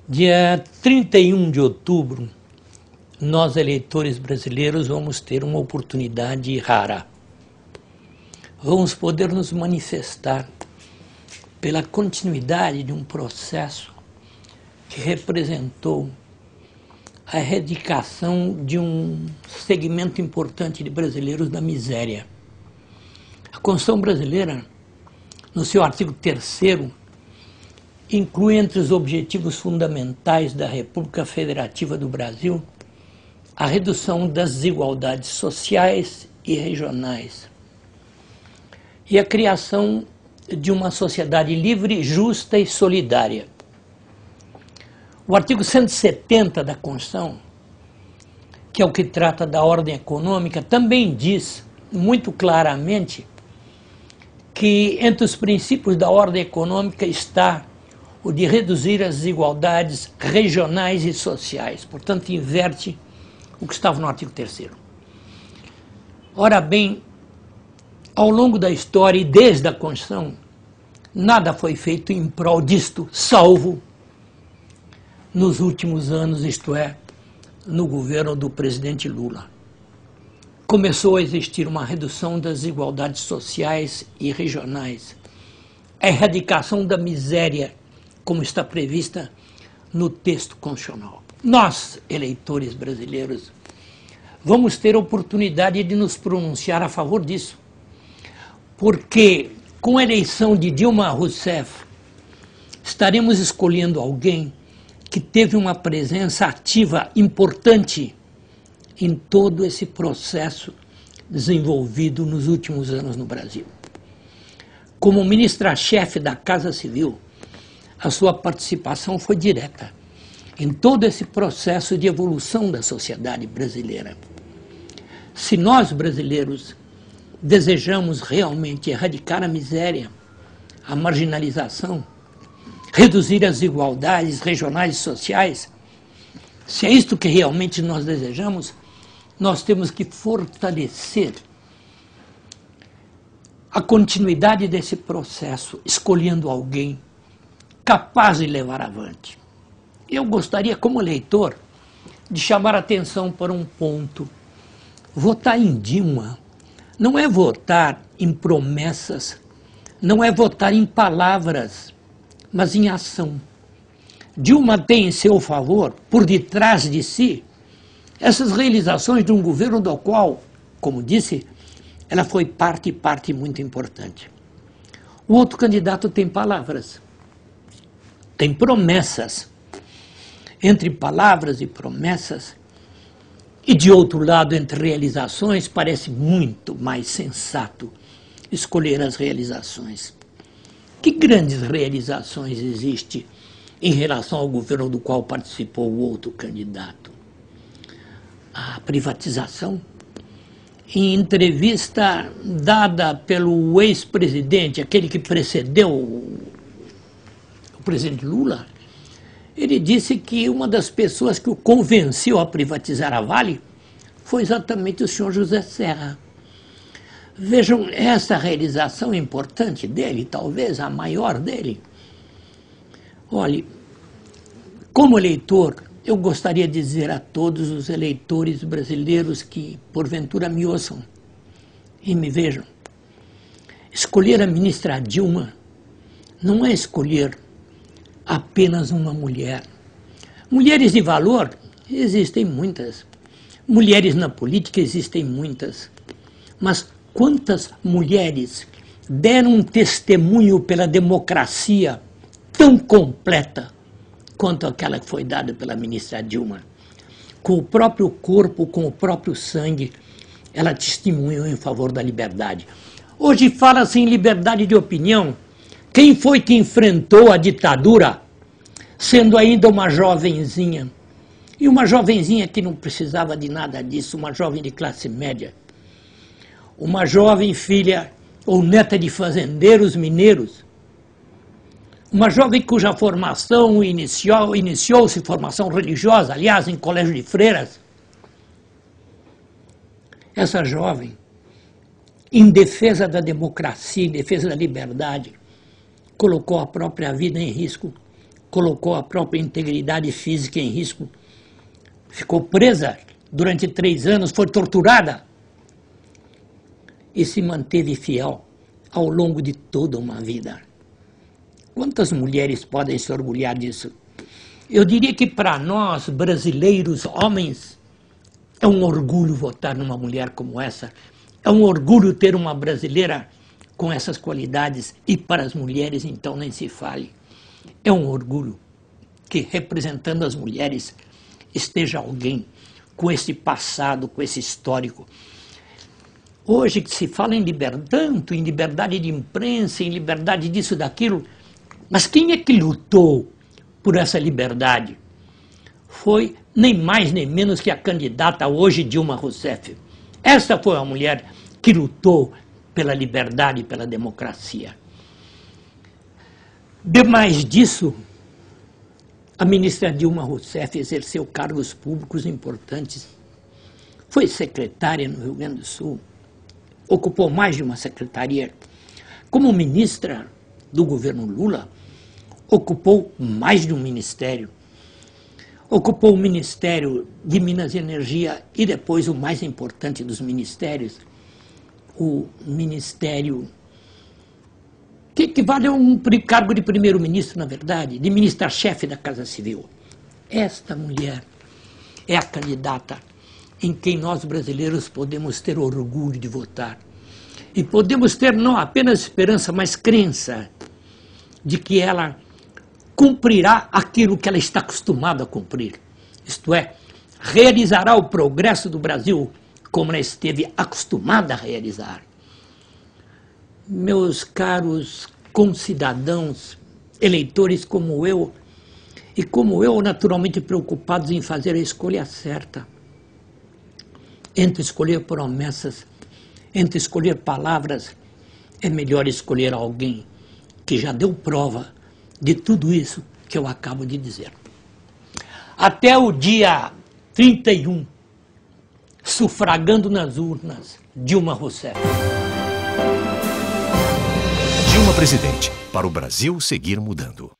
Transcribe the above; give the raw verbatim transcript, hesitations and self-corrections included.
Dia trinta e um de outubro, nós eleitores brasileiros vamos ter uma oportunidade rara. Vamos poder nos manifestar pela continuidade de um processo que representou a erradicação de um segmento importante de brasileiros da miséria. A Constituição brasileira, no seu artigo terceiro, inclui entre os objetivos fundamentais da República Federativa do Brasil a redução das desigualdades sociais e regionais e a criação de uma sociedade livre, justa e solidária. O artigo cento e setenta da Constituição, que é o que trata da ordem econômica, também diz muito claramente que entre os princípios da ordem econômica está o de reduzir as desigualdades regionais e sociais. Portanto, inverte o que estava no artigo terceiro. Ora bem, ao longo da história e desde a Constituição, nada foi feito em prol disto, salvo nos últimos anos, isto é, no governo do presidente Lula. Começou a existir uma redução das desigualdades sociais e regionais, a erradicação da miséria, como está prevista no texto constitucional. Nós, eleitores brasileiros, vamos ter a oportunidade de nos pronunciar a favor disso, porque com a eleição de Dilma Rousseff, estaremos escolhendo alguém que teve uma presença ativa importante em todo esse processo desenvolvido nos últimos anos no Brasil. Como ministra-chefe da Casa Civil, a sua participação foi direta em todo esse processo de evolução da sociedade brasileira. Se nós, brasileiros, desejamos realmente erradicar a miséria, a marginalização, reduzir as desigualdades regionais e sociais, se é isto que realmente nós desejamos, nós temos que fortalecer a continuidade desse processo, escolhendo alguém capaz de levar avante. Eu gostaria, como eleitor, de chamar a atenção para um ponto. Votar em Dilma não é votar em promessas, não é votar em palavras, mas em ação. Dilma tem em seu favor, por detrás de si, essas realizações de um governo do qual, como disse, ela foi parte e parte muito importante. O outro candidato tem palavras, tem promessas. Entre palavras e promessas, e de outro lado, entre realizações, parece muito mais sensato escolher as realizações. Que grandes realizações existem em relação ao governo do qual participou o outro candidato? A privatização. Em entrevista dada pelo ex-presidente, aquele que precedeu o presidente Lula, ele disse que uma das pessoas que o convenceu a privatizar a Vale foi exatamente o senhor José Serra. Vejam, essa realização importante dele, talvez a maior dele. Olhe, como eleitor, eu gostaria de dizer a todos os eleitores brasileiros que, porventura, me ouçam e me vejam, escolher a ministra Dilma não é escolher apenas uma mulher. Mulheres de valor existem muitas. Mulheres na política existem muitas. Mas quantas mulheres deram um testemunho pela democracia tão completa quanto aquela que foi dada pela ministra Dilma? Com o próprio corpo, com o próprio sangue, ela testemunhou em favor da liberdade. Hoje fala-se em liberdade de opinião. Quem foi que enfrentou a ditadura, sendo ainda uma jovenzinha? E uma jovenzinha que não precisava de nada disso, uma jovem de classe média. Uma jovem filha ou neta de fazendeiros mineiros. Uma jovem cuja formação iniciou, iniciou-se formação religiosa, aliás, em colégio de freiras. Essa jovem, em defesa da democracia, em defesa da liberdade, colocou a própria vida em risco, colocou a própria integridade física em risco, ficou presa durante três anos, foi torturada e se manteve fiel ao longo de toda uma vida. Quantas mulheres podem se orgulhar disso? Eu diria que para nós, brasileiros, homens, é um orgulho votar numa mulher como essa. É um orgulho ter uma brasileira com essas qualidades. E para as mulheres, então, nem se fale. É um orgulho que, representando as mulheres, esteja alguém com esse passado, com esse histórico. Hoje que se fala em liberdade, tanto em liberdade de imprensa, em liberdade disso, daquilo, mas quem é que lutou por essa liberdade? Foi nem mais nem menos que a candidata hoje Dilma Rousseff. Essa foi a mulher que lutou pela liberdade e pela democracia. Demais disso, a ministra Dilma Rousseff exerceu cargos públicos importantes. Foi secretária no Rio Grande do Sul, ocupou mais de uma secretaria. Como ministra do governo Lula, ocupou mais de um ministério. Ocupou o Ministério de Minas e Energia e depois o mais importante dos ministérios, o Ministério que equivale a um cargo de primeiro-ministro, na verdade, de ministra-chefe da Casa Civil. Esta mulher é a candidata em quem nós brasileiros podemos ter orgulho de votar. E podemos ter não apenas esperança, mas crença de que ela cumprirá aquilo que ela está acostumada a cumprir. Isto é, realizará o progresso do Brasil como ela esteve acostumada a realizar. Meus caros concidadãos, eleitores como eu, e como eu, naturalmente preocupados em fazer a escolha certa, entre escolher promessas, entre escolher palavras, é melhor escolher alguém que já deu prova de tudo isso que eu acabo de dizer. Até o dia trinta e um, sufragando nas urnas, Dilma Rousseff. Dilma presidente, para o Brasil seguir mudando.